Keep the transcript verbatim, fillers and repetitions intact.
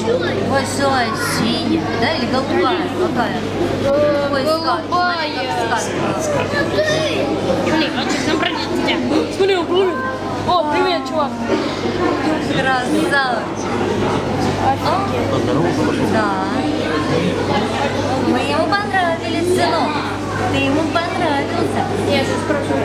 Большая, синяя, да, или голубая? Какая? Ой, голубая. Смотри, он сейчас нам пройдет тебя. Смотри, он плывет. О, привет, чувак. Красавчик. Да. Мы ему понравились, сынок. Ты ему понравился. Я сейчас спрошу.